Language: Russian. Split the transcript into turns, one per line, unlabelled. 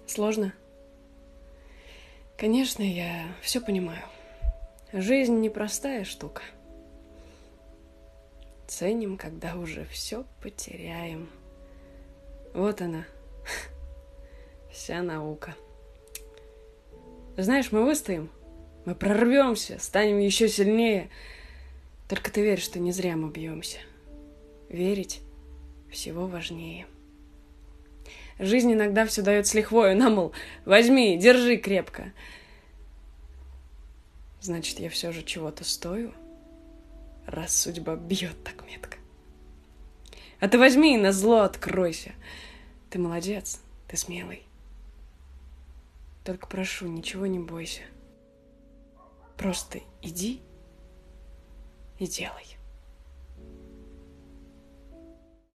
Сложно? Конечно, я все понимаю. Жизнь непростая штука. Ценим, когда уже все потеряем. Вот она, вся наука. Знаешь, мы выстоим, мы прорвемся, станем еще сильнее. Только ты веришь, что не зря мы бьемся. Верить всего важнее. Жизнь иногда все дает с лихвою, на, мол, возьми, держи крепко. Значит, я все же чего-то стою, раз судьба бьет так метко. А ты возьми и назло откройся. Ты молодец, ты смелый. Только прошу, ничего не бойся. Просто иди и делай.